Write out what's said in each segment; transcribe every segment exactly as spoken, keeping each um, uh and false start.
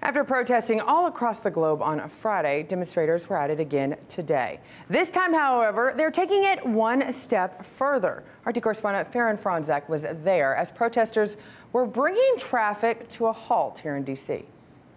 After protesting all across the globe on Friday, demonstrators were at it again today. This time, however, they're taking it one step further. R T correspondent Faran Fronczak was there as protesters were bringing traffic to a halt here in D C.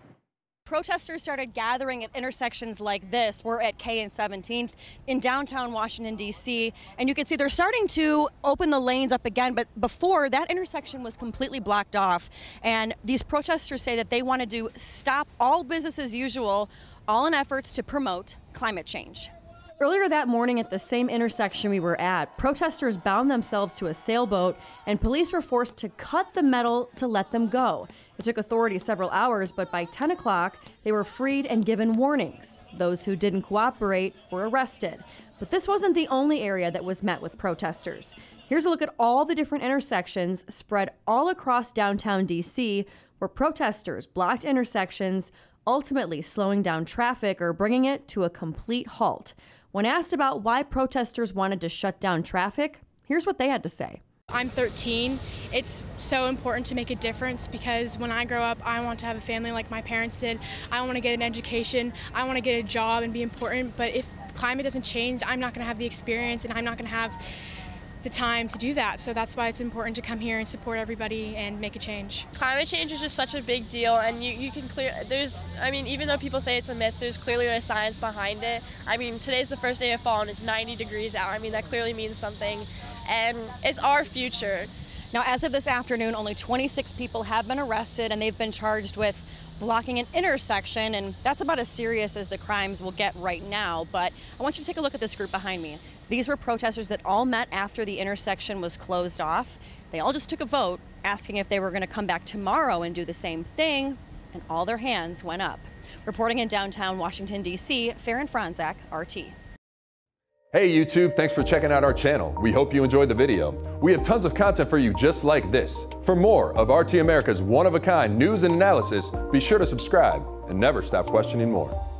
Protesters started gathering at intersections like this. We're at K and seventeenth in downtown Washington, D C, and you can see they're starting to open the lanes up again, but before that intersection was completely blocked off. And these protesters say that they wanted to stop all business as usual, all in efforts to promote climate change. Earlier that morning at the same intersection we were at, protesters bound themselves to a sailboat and police were forced to cut the metal to let them go. It took authorities several hours, but by ten o'clock, they were freed and given warnings. Those who didn't cooperate were arrested. But this wasn't the only area that was met with protesters. Here's a look at all the different intersections spread all across downtown D C where protesters blocked intersections, ultimately slowing down traffic or bringing it to a complete halt. When asked about why protesters wanted to shut down traffic, here's what they had to say. I'm thirteen. It's so important to make a difference because when I grow up, I want to have a family like my parents did. I want to get an education. I want to get a job and be important. But if climate doesn't change, I'm not going to have the experience and I'm not going to have the time to do that. So that's why it's important to come here and support everybody and make a change. Climate change is just such a big deal, and you, you can clear, there's, I mean, even though people say it's a myth, there's clearly a science behind it. I mean, today's the first day of fall and it's ninety degrees out. I mean, that clearly means something, and it's our future. Now, as of this afternoon, only twenty-six people have been arrested and they've been charged with blocking an intersection, and that's about as serious as the crimes will get right now. But I want you to take a look at this group behind me. These were protesters that all met after the intersection was closed off. They all just took a vote asking if they were going to come back tomorrow and do the same thing, and all their hands went up. Reporting in downtown Washington, D C, Faran Fronczak, R T. Hey YouTube, thanks for checking out our channel. We hope you enjoyed the video. We have tons of content for you just like this. For more of R T America's one-of-a-kind news and analysis, be sure to subscribe and never stop questioning more.